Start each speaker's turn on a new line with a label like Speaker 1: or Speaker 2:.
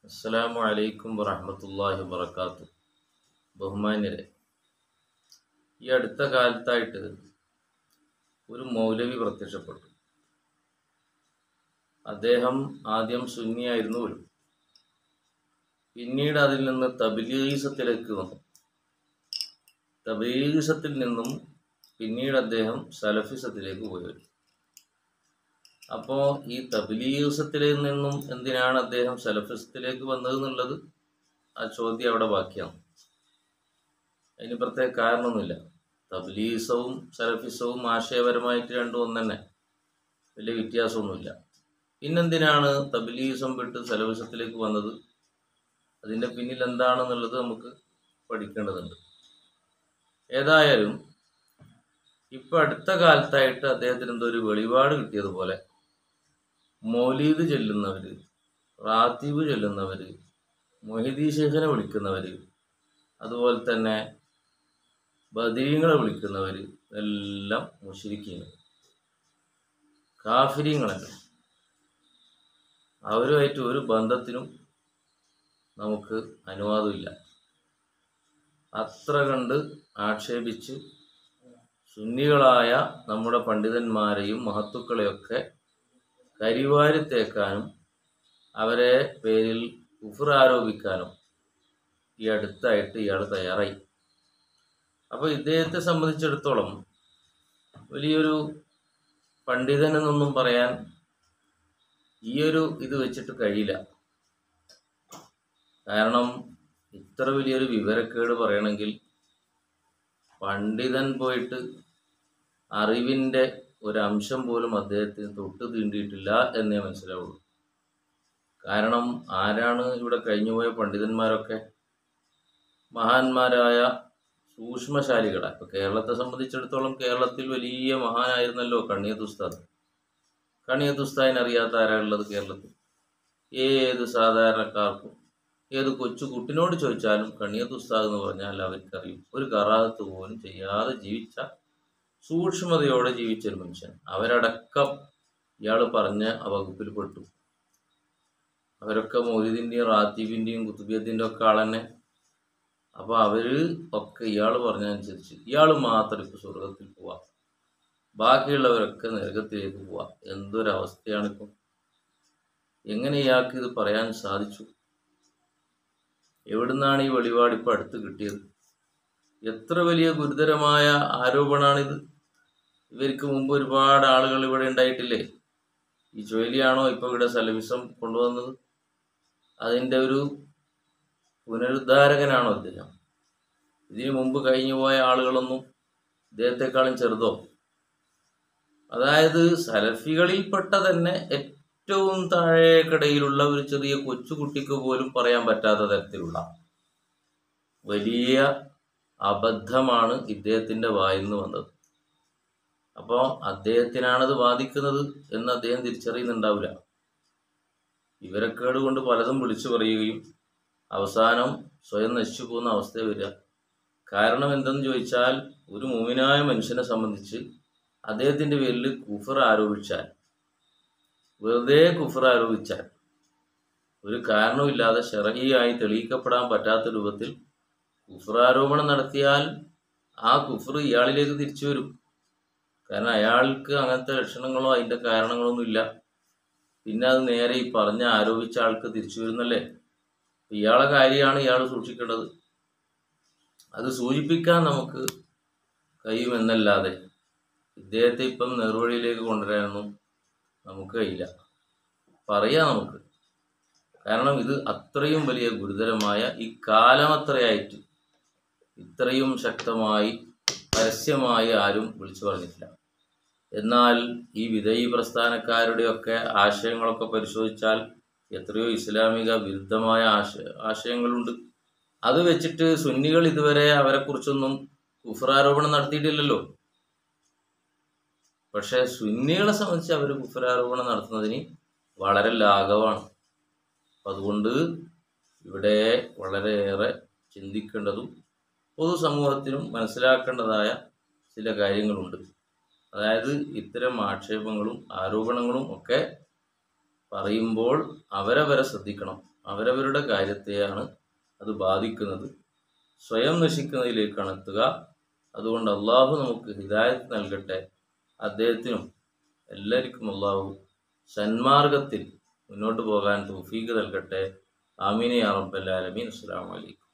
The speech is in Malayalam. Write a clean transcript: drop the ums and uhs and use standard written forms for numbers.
Speaker 1: അസ്സലാമു അലൈക്കും വറഹ്മത്തുള്ളാഹി വബറകാതുഹു. ബഹുമാന്യരെ, ഈ അടുത്ത കാലത്തായിട്ട് ഒരു മൗലവി പ്രത്യക്ഷപ്പെട്ടു. അദ്ദേഹം ആദ്യം സുന്നിയായിരുന്നു പോലും. പിന്നീട് അതിൽ നിന്ന് തബ്ലീഗിസത്തിലേക്ക് വന്നു. തബ്ലീഗിസത്തിൽ നിന്നും പിന്നീട് അദ്ദേഹം സലഫിസത്തിലേക്ക് പോയി. അപ്പോൾ ഈ തബ്ലീഗിസത്തിൽ നിന്നും എന്തിനാണ് അദ്ദേഹം സലഫിസത്തിലേക്ക് വന്നത് എന്നുള്ളത് ആ ചോദ്യം അവിടെ ബാക്കിയാണ്. അതിന് പ്രത്യേക കാരണമൊന്നുമില്ല. തബ്ലീഗിസവും സലഫിസവും ആശയപരമായിട്ട് രണ്ടും ഒന്ന് തന്നെ, വലിയ വ്യത്യാസമൊന്നുമില്ല. പിന്നെന്തിനാണ് തബ്ലീഗിസം വിട്ട് സലഫിസത്തിലേക്ക് വന്നത്? അതിൻ്റെ പിന്നിൽ എന്താണെന്നുള്ളത് നമുക്ക് പഠിക്കേണ്ടതുണ്ട്. ഏതായാലും ഇപ്പം അടുത്ത കാലത്തായിട്ട് അദ്ദേഹത്തിന് എന്തോ ഒരു വെളിപാട് കിട്ടിയതുപോലെ മൗലീദ് ചൊല്ലുന്നവർ, റാത്തീബ് ചൊല്ലുന്നവർ, മൊഹിദി ശൈഖിനെ വിളിക്കുന്നവർ, അതുപോലെ തന്നെ ബദരീങ്ങളെ വിളിക്കുന്നവർ എല്ലാം മുശ്രിക്കീങ്ങൾ, കാഫിരീങ്ങളല്ല. അവരുമായിട്ട് ഒരു ബന്ധത്തിനും നമുക്ക് അനുവാദമില്ല. അത്ര കണ്ട് ആക്ഷേപിച്ച് സുന്നികളായ നമ്മുടെ പണ്ഡിതന്മാരെയും മഹത്തുക്കളെയൊക്കെ കരിവാരി തേക്കാനും അവരെ പേരിൽ കുഫ്ർ ആരോപിക്കാനും ഈ അടുത്തായിട്ട് ഇയാൾ തയ്യാറായി. അപ്പോൾ ഇദ്ദേഹത്തെ സംബന്ധിച്ചിടത്തോളം വലിയൊരു പണ്ഡിതനെന്നൊന്നും പറയാൻ ഈയൊരു ഇത് വെച്ചിട്ട് കഴിയില്ല. കാരണം ഇത്ര വലിയൊരു വിവരക്കേട് പറയണമെങ്കിൽ പണ്ഡിതൻ പോയിട്ട് അറിവിൻ്റെ ഒരംശം പോലും അദ്ദേഹത്തിന് തൊട്ട് തീണ്ടിയിട്ടില്ല എന്നേ മനസ്സിലാവുള്ളൂ. കാരണം ആരാണ് ഇവിടെ കഴിഞ്ഞുപോയ പണ്ഡിതന്മാരൊക്കെ? മഹാന്മാരായ സൂക്ഷ്മശാലികളാണ്. ഇപ്പോൾ കേരളത്തെ സംബന്ധിച്ചിടത്തോളം കേരളത്തിൽ വലിയ മഹാനായിരുന്നല്ലോ കണ്ണിയത്ത് ഉസ്താദ്. കണ്ണിയത്ത് ഉസ്താദിനെ അറിയാത്ത ആരാളുള്ളത് കേരളത്തിൽ? ഏത് സാധാരണക്കാർക്കും ഏത് കൊച്ചു കുട്ടിനോട് ചോദിച്ചാലും കണ്ണിയത്ത് ഉസ്താദ് എന്ന് പറഞ്ഞാൽ അവർക്കറിയും. ഒരു കറാഹത്ത് പോലും ചെയ്യാതെ ജീവിച്ച, സൂക്ഷ്മതയോടെ ജീവിച്ചൊരു മനുഷ്യൻ. അവരടക്കം ഇയാൾ പറഞ്ഞ ആ വകുപ്പിൽ പെട്ടു. അവരൊക്കെ മൗലിദിൻ്റെയും റാത്തീബിൻ്റെയും കുത്തുബിയത്തിൻ്റെ ഒക്കെ ആൾ തന്നെ. അപ്പോൾ അവർ ഒക്കെ ഇയാൾ പറഞ്ഞതനുസരിച്ച് ഇയാൾ മാത്രം ഇപ്പോൾ സ്വർഗത്തിൽ പോവാം, ബാക്കിയുള്ളവരൊക്കെ നരകത്തിലേക്ക് പോവാം. എന്തൊരവസ്ഥയാണിപ്പോൾ! എങ്ങനെ ഇയാൾക്ക് ഇത് പറയാൻ സാധിച്ചു? എവിടുന്നാണ് ഈ വെളിപാട് ഇപ്പോൾ അടുത്ത് കിട്ടിയത്? എത്ര വലിയ ഗുരുതരമായ ആരോപണമാണിത്! ഇവർക്ക് മുമ്പ് ഒരുപാട് ആളുകൾ ഇവിടെ ഉണ്ടായിട്ടില്ലേ? ഈ ജോലിയാണോ ഇപ്പോൾ ഇവിടെ സലഫിസം കൊണ്ടുവന്നത്? അതിൻ്റെ ഒരു പുനരുദ്ധാരകനാണോ അദ്ദേഹം? ഇതിനു മുമ്പ് കഴിഞ്ഞുപോയ ആളുകളൊന്നും ഇദ്ദേഹത്തെക്കാളും ചെറുതോ? അതായത് സലഫികളിൽപ്പെട്ട തന്നെ ഏറ്റവും താഴേക്കിടയിലുള്ള ഒരു ചെറിയ കൊച്ചുകുട്ടിക്ക് പോലും പറയാൻ പറ്റാത്ത തരത്തിലുള്ള വലിയ അബദ്ധമാണ് ഇദ്ദേഹത്തിൻ്റെ വായിൽ നിന്ന് വന്നത്. അപ്പോൾ അദ്ദേഹത്തിനാണത് ബാധിക്കുന്നത് എന്ന് അദ്ദേഹം തിരിച്ചറിയുന്നുണ്ടാവില്ല. വിവരക്കേട് കൊണ്ട് പലതും വിളിച്ചു പറയുകയും അവസാനം സ്വയം നശിച്ചു പോകുന്ന അവസ്ഥ വരിക. കാരണം എന്തെന്ന് ചോദിച്ചാൽ, ഒരു മുഅ്മിനായ മനുഷ്യനെ സംബന്ധിച്ച് അദ്ദേഹത്തിൻ്റെ പേരിൽ കുഫർ ആരോപിച്ചാൽ, വെറുതെ കുഫർ ആരോപിച്ചാൽ, ഒരു കാരണവുമില്ലാതെ ശർഈയായി തെളിയിക്കപ്പെടാൻ പറ്റാത്ത രൂപത്തിൽ കുഫ്റാരോപണം നടത്തിയാൽ ആ കുഫർ ഇയാളിലേക്ക് തിരിച്ചു വരും. കാരണം അയാൾക്ക് അങ്ങനത്തെ ലക്ഷണങ്ങളോ അതിൻ്റെ കാരണങ്ങളൊന്നും ഇല്ല. പിന്നെ അത് നേരെ ഈ പറഞ്ഞ ആരോപിച്ച ആൾക്ക് തിരിച്ചു വരുന്നല്ലേ. ഇയാളെ കാര്യമാണ് ഇയാൾ സൂക്ഷിക്കേണ്ടത്. അത് സൂചിപ്പിക്കാൻ നമുക്ക് കഴിയുമെന്നല്ലാതെ ഇദ്ദേഹത്തെ ഇപ്പം നേർവഴിയിലേക്ക് കൊണ്ടുവരാനൊന്നും നമുക്ക് കഴിയില്ല. പറയാം നമുക്ക്. കാരണം ഇത് അത്രയും വലിയ ഗുരുതരമായ, ഈ കാലമത്രയായിട്ട് ഇത്രയും ശക്തമായി പരസ്യമായി ആരും വിളിച്ചു പറഞ്ഞിട്ടില്ല. എന്നാൽ ഈ വിധേയി പ്രസ്ഥാനക്കാരുടെയൊക്കെ ആശയങ്ങളൊക്കെ പരിശോധിച്ചാൽ എത്രയോ ഇസ്ലാമിക വിരുദ്ധമായ ആശയങ്ങളുണ്ട്. അത് വെച്ചിട്ട് സുന്നികൾ ഇതുവരെ അവരെക്കുറിച്ചൊന്നും കുഫ്റാരോപണം നടത്തിയിട്ടില്ലല്ലോ. പക്ഷേ സുന്നികളെ സംബന്ധിച്ച് അവർ കുഫ്റാരോപണം നടത്തുന്നതിന് വളരെ ലാഘവമാണ്. അപ്പം അതുകൊണ്ട് ഇവിടെ വളരെയേറെ ചിന്തിക്കേണ്ടതും പൊതുസമൂഹത്തിനും മനസ്സിലാക്കേണ്ടതായ ചില കാര്യങ്ങളുണ്ട്. അതായത് ഇത്തരം ആക്ഷേപങ്ങളും ആരോപണങ്ങളും ഒക്കെ പറയുമ്പോൾ അവരവരെ ശ്രദ്ധിക്കണം. അവരവരുടെ കാര്യത്തെയാണ് അത് ബാധിക്കുന്നത്. സ്വയം നശിക്കുന്നതിലേക്കാണ് എത്തുക. അതുകൊണ്ട് അള്ളാഹു നമുക്ക് ഹിദായത്ത് നൽകട്ടെ. അദ്ദേഹത്തിനും എല്ലാവർക്കും അള്ളാഹു സന്മാർഗത്തിൽ മുന്നോട്ട് പോകാൻ തൗഫീഖ് നൽകട്ടെ. ആമീൻ യാ റബ്ബൽ ആലമീൻ. അസ്സലാമു അലൈക്കും.